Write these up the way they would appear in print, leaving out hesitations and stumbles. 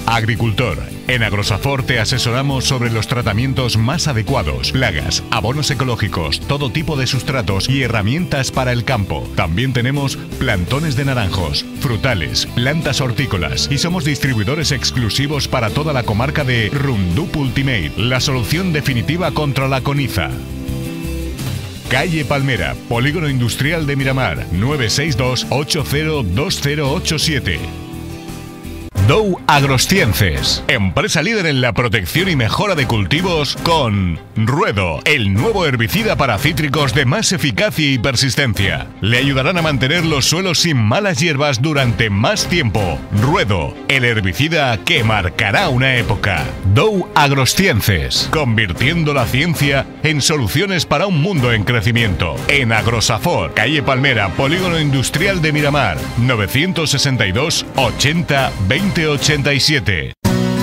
Agricultor. En Agrosafor te asesoramos sobre los tratamientos más adecuados, plagas, abonos ecológicos, todo tipo de sustratos y herramientas para el campo. También tenemos plantones de naranjos, frutales, plantas hortícolas y somos distribuidores exclusivos para toda la comarca de Roundup Ultimate, la solución definitiva contra la coniza. Calle Palmera, Polígono Industrial de Miramar, 962 802087. Dow Agrosciences, empresa líder en la protección y mejora de cultivos con Ruedo, el nuevo herbicida para cítricos de más eficacia y persistencia. Le ayudarán a mantener los suelos sin malas hierbas durante más tiempo. Ruedo, el herbicida que marcará una época. Dow Agrosciences, convirtiendo la ciencia en soluciones para un mundo en crecimiento. En Agrosafor, calle Palmera, Polígono Industrial de Miramar, 962 80 2087.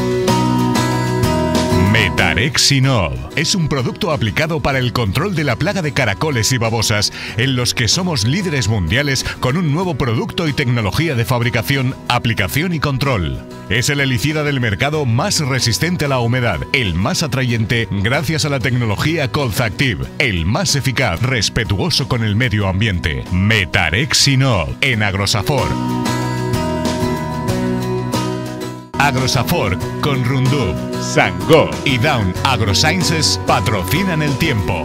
Metarexinol es un producto aplicado para el control de la plaga de caracoles y babosas, en los que somos líderes mundiales con un nuevo producto y tecnología de fabricación, aplicación y control. Es el herbicida del mercado más resistente a la humedad, el más atrayente gracias a la tecnología Colzactive, el más eficaz, respetuoso con el medio ambiente. Metarexinol en Agrosafor. Agrosafor con Roundup, Sangó y Down AgroSciences patrocinan el tiempo.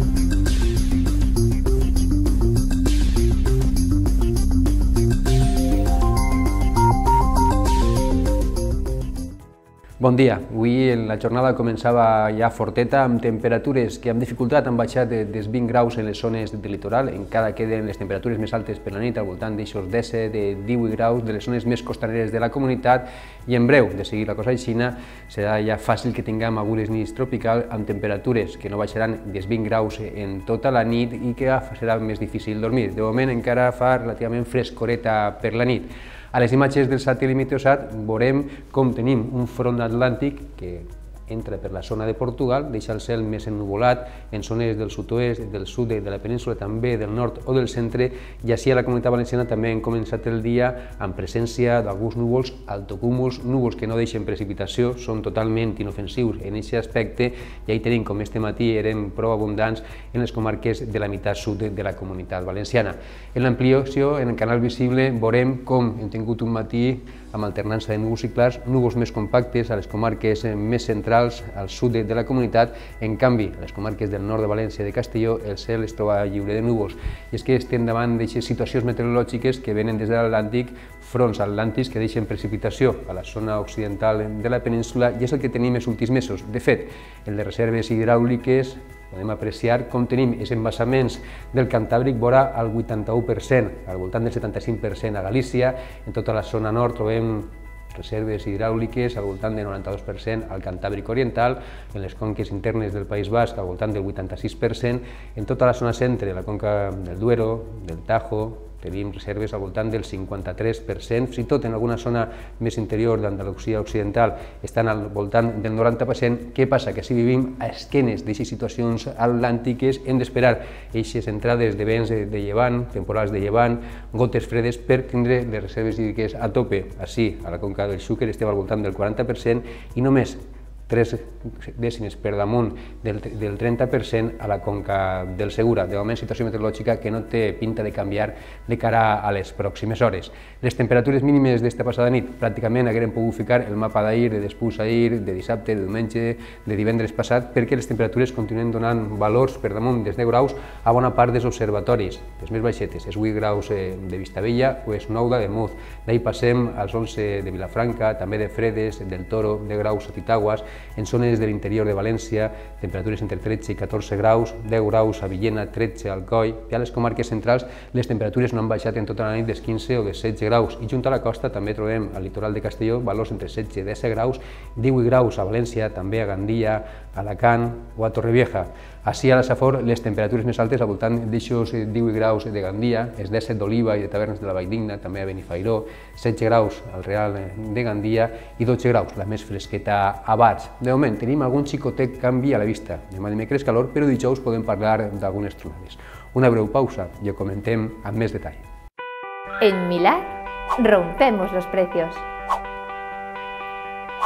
Bon dia. Avui la jornada començava ja forteta, amb temperatures que amb dificultat han baixat dels 20 graus en les zones del litoral. Encara queden les temperatures més altes per la nit, al voltant d'aixòs 17, de 18 graus de les zones més costaneres de la comunitat, i en breu, de seguir la cosa aixina, serà ja fàcil que tinguem algunes nits tropicals amb temperatures que no baixaran dels 20 graus en tota la nit i que serà més difícil dormir. De moment encara fa relativament frescoreta per la nit. A les imatges del satèl·lit Meteosat veurem com tenim un front atlàntic que entra per la zona de Portugal, deixa el cel més ennuvolat en zones del sud-oest, del sud de la península, també del nord o del centre, i així a la Comunitat Valenciana també hem començat el dia amb presència d'alguns núvols altocúmuls, núvols que no deixen precipitació, són totalment inofensius en aquest aspecte, i ahí tenim com este matí eren prou abundants en les comarques de la meitat sud de la Comunitat Valenciana. En l'ampliació, en el canal visible, veurem com hem tingut un matí amb alternança de núvols i clars, núvols més compactes a les comarques més centrals al sud de la comunitat. En canvi, a les comarques del nord de València i de Castelló el cel es troba lliure de núvols. I és que estem davant d'aquestes situacions meteorològiques que venen des de l'Atlàntic, fronts atlàntics que deixen precipitació a la zona occidental de la península, i és el que tenim els últims mesos. De fet, el de reserves hidràuliques podem apreciar com tenim els embassaments del Cantàbric vora al 81%, al voltant del 75% a Galícia. En tota la zona nord trobem reserves hidràuliques al voltant del 92% al Cantàbric Oriental, en les conques internes del País Basc al voltant del 86%, en tota la zona centre, la conca del Duero, del Tajo, tenim reserves al voltant del 53%, fins i tot en alguna zona més interior d'Andalusia Occidental estan al voltant del 90%. Què passa? Que si vivim a esquenes d'aquestes situacions atlàntiques hem d'esperar aquestes entrades de vents de llevant, temporals de llevant, gotes fredes per tindre les reserves hídriques a tope. Així, a la conca del Xúquer estem al voltant del 40% i només 3 dècimes per damunt del 30% a la conca del Segura. De moment, situació meteorològica que no té pinta de canviar de cara a les pròximes hores. Les temperatures mínimes d'esta passada nit pràcticament hagueren pogut ficar el mapa d'ahir, de després ahir, de dissabte, de diumenge, de divendres passat, perquè les temperatures continuen donant valors per damunt dels 10 graus a bona part dels observatoris. Les més baixetes, és 8 graus de Vistabella o és 9 de Muz. D'ahir passem als 11 de Vilafranca, també de Fredes, del Toro, 10 graus a Titaguas. En zones de l'interior de València, temperatures entre 13 i 14 graus, 10 graus a Villena, 13 al Coi, i a les comarques centrals les temperatures no han baixat en tota la nit dels 15 o de 16 graus, i junt a la costa també trobem al litoral de Castelló valors entre 16 i 10 graus, 18 graus a València, també a Gandia, a Alacant o a Torrevieja. Així a la Safor les temperatures més altes al voltant d'aixòs 18 graus de Gandia, els 17 d'Oliva i de Tavernes de la Valldigna, també a Benifairó, 16 graus al Real de Gandia i 12 graus, la més fresqueta a Barx. De moment tenim algun xicotet canvi a la vista. Demà dimecres calor, però dijous podem parlar d'algunes tronades. Una breu pausa i ho comentem amb més detall. En Millar rompemos los precios.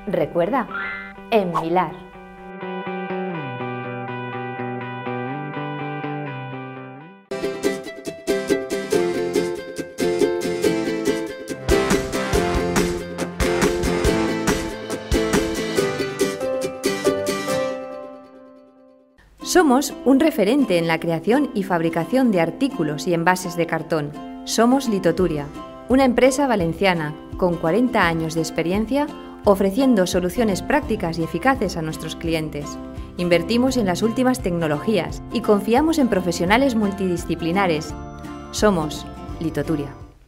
Recuerda, en Milar. Somos un referente en la creación y fabricación de artículos y envases de cartón. Somos Litoturia, una empresa valenciana con 40 años de experiencia ofreciendo soluciones prácticas y eficaces a nuestros clientes. Invertimos en las últimas tecnologías y confiamos en profesionales multidisciplinares. Somos Litoturia.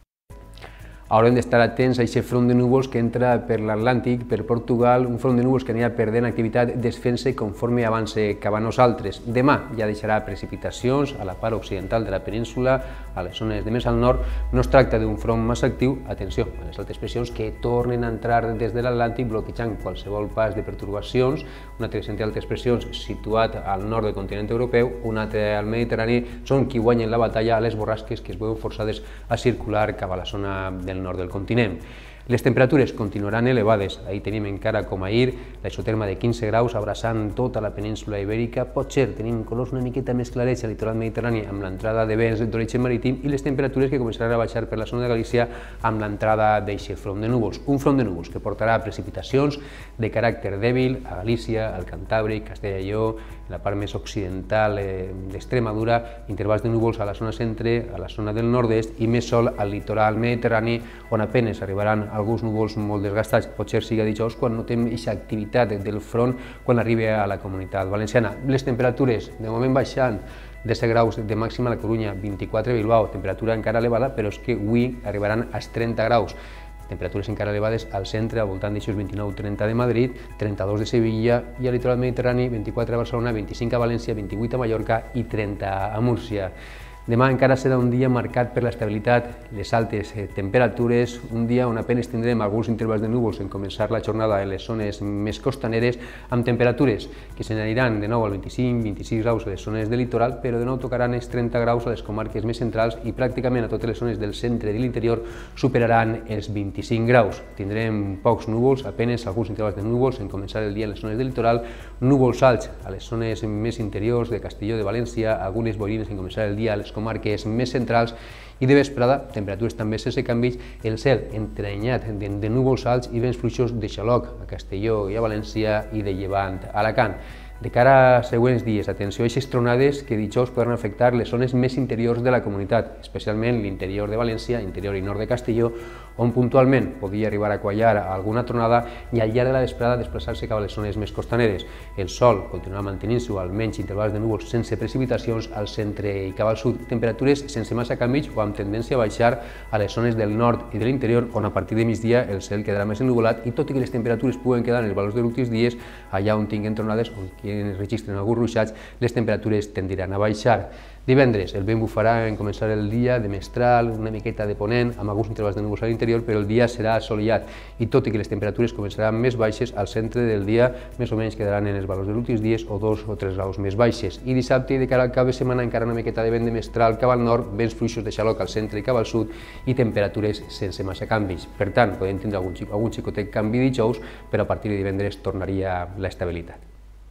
Haurem d'estar atents a aquest front de núvols que entra per l'Atlàntic, per Portugal, un front de núvols que anirà perdent activitat desfent-se conforme avance cap a nosaltres. Demà ja deixarà precipitacions a la part occidental de la península, a les zones de més al nord. No es tracta d'un front massa actiu, atenció, a les altes pressions que tornen a entrar des de l'Atlàntic bloquejant qualsevol pas de pertorbacions, un altre centre d'altes pressions situat al nord del continent europeu, un altre al Mediterrani, són qui guanyen la batalla a les borrasques que es veuen forçades a circular cap a la zona del nord del continent. Les temperatures continuaran elevades. Ahir tenim encara com ahir la isoterma de 15 graus abraçant tota la península ibèrica. Potser tenim colors una miqueta més clarets al litoral mediterrani amb l'entrada de vents d'origen marítim i les temperatures que començaran a baixar per la zona de Galícia amb l'entrada d'aquest front de núvols. Un front de núvols que portarà precipitacions de caràcter dèbil a Galícia, al Cantàbric, Castella i Lleó, la part més occidental d'Extremadura, intervals de núvols a la zona centre, a la zona del nord-est i més sol al litoral mediterrani on apenes arribaran alguns núvols molt desgastats. Potser sigui dijous quan notem aquesta activitat del front quan arribi a la comunitat valenciana. Les temperatures de moment baixant 10 graus de màxima a la Corunya, 24 a Bilbao, temperatura encara elevada, però és que avui arribaran als 30 graus. Temperatures encara elevades al centre, al voltant d'aixòs 29-30 de Madrid, 32 de Sevilla i al litoral mediterrani, 24 a Barcelona, 25 a València, 28 a Mallorca i 30 a Múrcia. Demà encara serà un dia marcat per l'estabilitat, les altes temperatures, un dia on apenas tindrem alguns intervals de núvols en començar la jornada en les zones més costaneres, amb temperatures que se n'aniran de nou al 25-26 graus a les zones del litoral, però de nou tocaran els 30 graus a les comarques més centrals i pràcticament a totes les zones del centre i l'interior superaran els 25 graus. Tindrem pocs núvols, apenas alguns intervals de núvols en començar el dia en les zones del litoral, núvols alts a les zones més interiors de Castelló de València, algunes boirines en començar el dia a les comarques més centrals i de vesprada, temperatures també sense canvis, el cel entrenyat de núvols alts i vents fluixos de xaloc a Castelló i a València i de llevant a Alacant. De cara a següents dies, atenció a aquestes tronades que dijous poden afectar les zones més interiors de la comunitat, especialment l'interior de València, interior i nord de Castelló, on puntualment podria arribar a quallar alguna tronada i al llarg de la vesprada desplaçar-se cap a les zones més costaneres. El sol continuarà mantenint-se o almenys intervals de núvols sense precipitacions al centre i cap al sud, temperatures sense massa canvis o amb tendència a baixar a les zones del nord i de l'interior, on a partir de migdia el cel quedarà més ennuvolat i tot i que les temperatures puguen quedar en els valors dels últims dies, allà on tinguin tronades, on es registren alguns ruixats, les temperatures tendiran a baixar. Divendres el vent bufarà en començar el dia de mestral, una miqueta de ponent, amb alguns intervals de núvols a l'interior, però el dia serà assolellat i tot i que les temperatures començaran més baixes, al centre del dia més o menys quedaran en els valors dels últims dies o 2 o 3 graus més baixes. I dissabte, de cara al cap de setmana, encara una miqueta de vent de mestral cap al nord, vents fluixos de xaloc al centre i cap al sud i temperatures sense massa canvis. Per tant, podem tindre algun xicotet canvi dijous, però a partir de divendres tornaria l'estabilitat.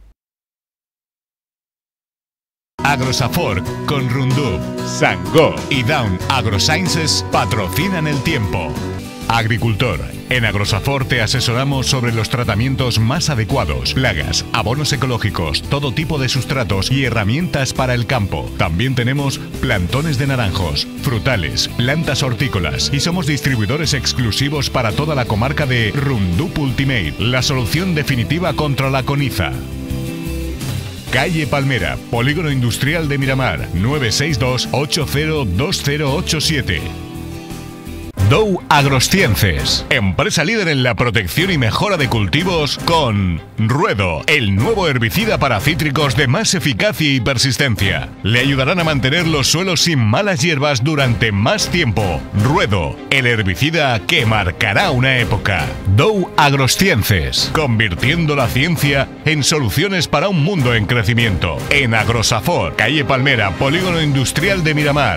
Agrosafor con Rundup, Sangó y Down AgroSciences patrocinan el tiempo. Agricultor, en Agrosafor te asesoramos sobre los tratamientos más adecuados, plagas, abonos ecológicos, todo tipo de sustratos y herramientas para el campo. También tenemos plantones de naranjos, frutales, plantas hortícolas y somos distribuidores exclusivos para toda la comarca de Rundup Ultimate, la solución definitiva contra la coniza. Calle Palmera, Polígono Industrial de Miramar, 962 802087. Dow Agrosciences, empresa líder en la protección y mejora de cultivos con Ruedo, el nuevo herbicida para cítricos de más eficacia y persistencia. Le ayudarán a mantener los suelos sin malas hierbas durante más tiempo. Ruedo, el herbicida que marcará una época. Dow Agrosciences, convirtiendo la ciencia en soluciones para un mundo en crecimiento. En Agrosafor, calle Palmera, Polígono Industrial de Miramar,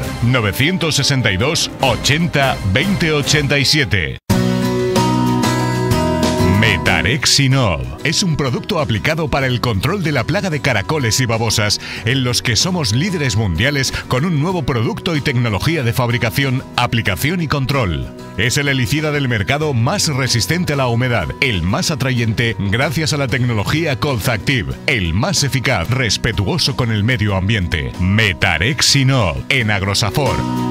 962 80 2087. Metarexinol es un producto aplicado para el control de la plaga de caracoles y babosas, en los que somos líderes mundiales con un nuevo producto y tecnología de fabricación, aplicación y control. Es el herbicida del mercado más resistente a la humedad, el más atrayente gracias a la tecnología Colzactive, el más eficaz, respetuoso con el medio ambiente. Metarexinol en Agrosafor.